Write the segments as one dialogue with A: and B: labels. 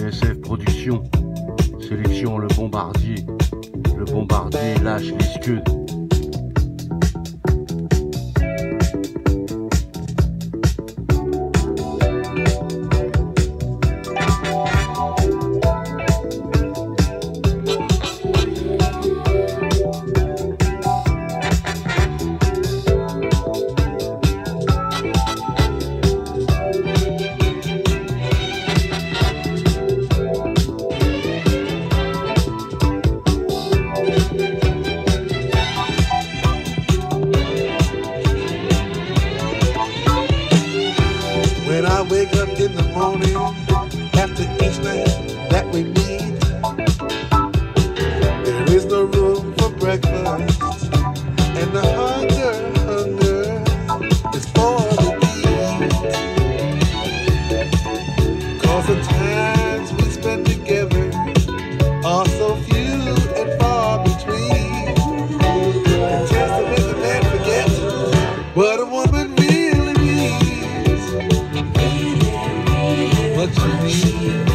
A: Funk-Benabsf Production. Sélection le bombardier. Le bombardier lâche les scuds.
B: When I wake up in the morning, after each night that we meet, there is no room for breakfast, and the hunger is for the eat. 'Cause the times we spend together are so few and far between. And just to make a man forget what a woman really means. What you need.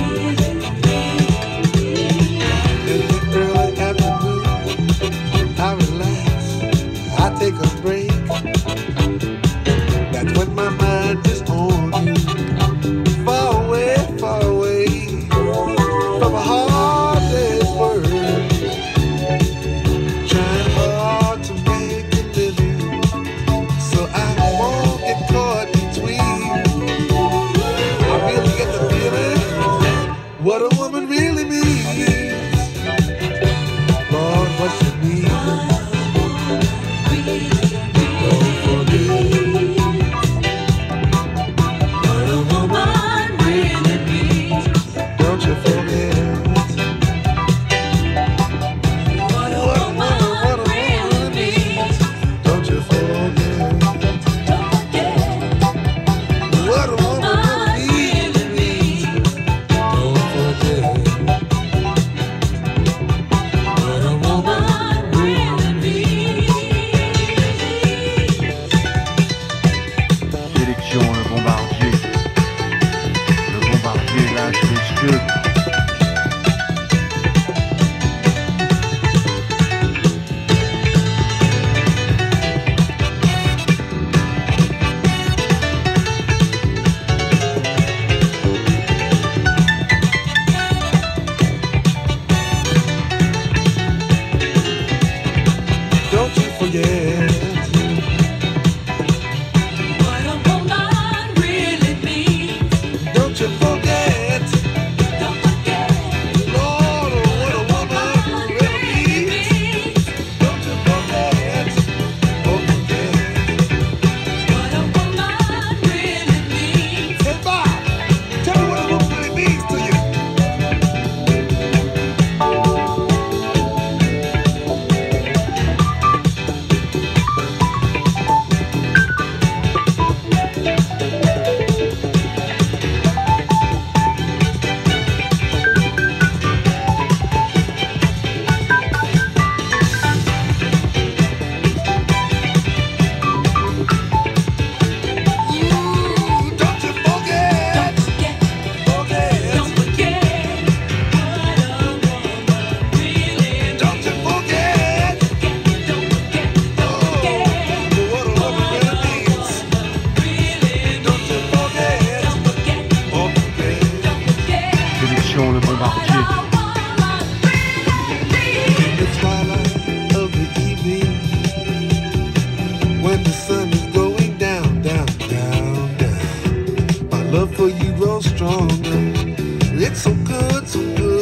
B: In the early afternoon, I relax, I take a break. That's when my mind is on you. Far away from a hard day's work. Trying hard to make a living, so I won't get caught between. I really get the feeling what a woman really means. Lord, what she means. Don't forget what a woman really means. Don't you forget what a woman really means. Don't you forget what a woman really means. Don't forget what a woman really means.
A: Sélection le bombardier. Le bombardier lâche les scuds.
B: Don't you forget
C: What a woman really means.
B: don't you forget
C: Don't forget
B: Lord, what a woman really means. Don't you forget, don't forget.
C: what a woman really means.
B: Hey Bob, tell me what a woman really means to you. Don't you forget,
C: Don't forget, don't forget what a woman really means.
B: don't you forget,
C: Don't forget
B: what a woman really means. Don't you forget,
C: Don't forget,
B: don't forget.
C: don't forget
A: Sélection le bombardier.
B: In the twilight of the evening, when the sun is going down, down, down, down, my love for you grows stronger. It's so good, so good.